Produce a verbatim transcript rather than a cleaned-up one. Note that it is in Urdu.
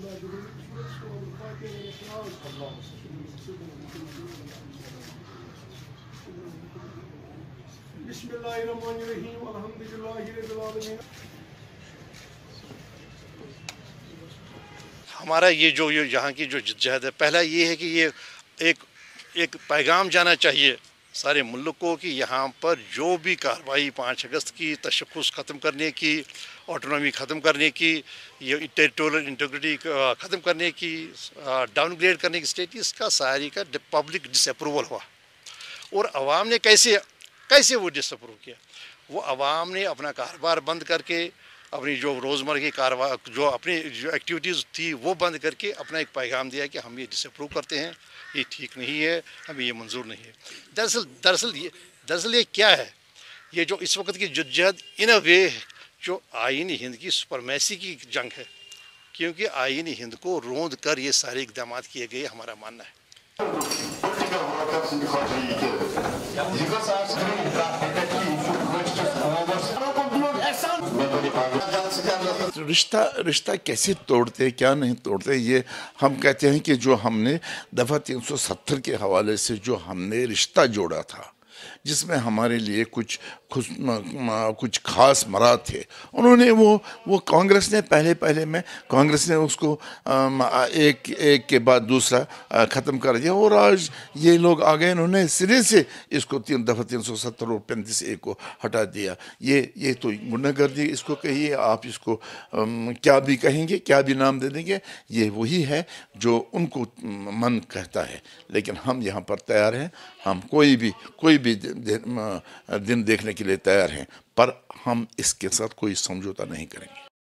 بسم اللہ الرحمن الرحیم الحمدللہ رب العالمین. ہمارا یہ جو یہاں کی جو جدوجہد ہے، پہلا یہ ہے کہ یہ ایک ایک پیغام جانا چاہیے سارے ملک کو کہ یہاں پر جو بھی کارروائی پانچ اگست کی تشخص ختم کرنے کی، آٹونومی ختم کرنے کی، یہ ٹیریٹوریل انٹیگریٹی ختم کرنے کی، ڈاؤن گریڈ کرنے کی اسٹیٹ، اس کا ساری کا پبلک ڈس اپروول ہوا. اور عوام نے کیسے کیسے وہ ڈس اپروو کیا؟ وہ عوام نے اپنا کاروبار بند کر کے، اپنی جو روزمرہ کی کاروائی جو اپنی جو ایکٹیویٹیز تھی وہ بند کر کے اپنا ایک پیغام دیا کہ ہم یہ ڈس اپروو کرتے ہیں، یہ ٹھیک نہیں ہے، ہمیں یہ منظور نہیں ہے. دراصل دراصل یہ دراصل یہ کیا ہے؟ یہ جو اس وقت کی جدوجہد ان اے وے جو آئین ہند کی سپرمیسی کی جنگ ہے، کیونکہ آئین ہند کو روند کر یہ سارے اقدامات کیے گئے، ہمارا ماننا ہے. رشتہ رشتہ کیسے توڑتے کیا نہیں توڑتے، یہ ہم کہتے ہیں کہ جو ہم نے دفعہ تین سو ستر کے حوالے سے جو ہم نے رشتہ جوڑا تھا، جس میں ہمارے لیے کچھ کچھ خاص مراد تھے، انہوں نے وہ وہ کانگریس نے پہلے پہلے میں کانگریس نے اس کو ایک ایک کے بعد دوسرا ختم کر دیا، اور آج یہ لوگ آ گئے، انہوں نے سرے سے اس کو تین دفعہ تین سو ستر اور پینتیس اے کو ہٹا دیا. یہ یہ تو گناہ گردی اس کو کہیے، آپ اس کو کیا بھی کہیں گے، کیا بھی نام دے دیں گے، یہ وہی ہے جو ان کو من کہتا ہے. لیکن ہم یہاں پر تیار ہیں، ہم کوئی بھی کوئی بھی دن دیکھنے کے لیے تیار ہیں، پر ہم اس کے ساتھ کوئی سمجھوتا نہیں کریں گے.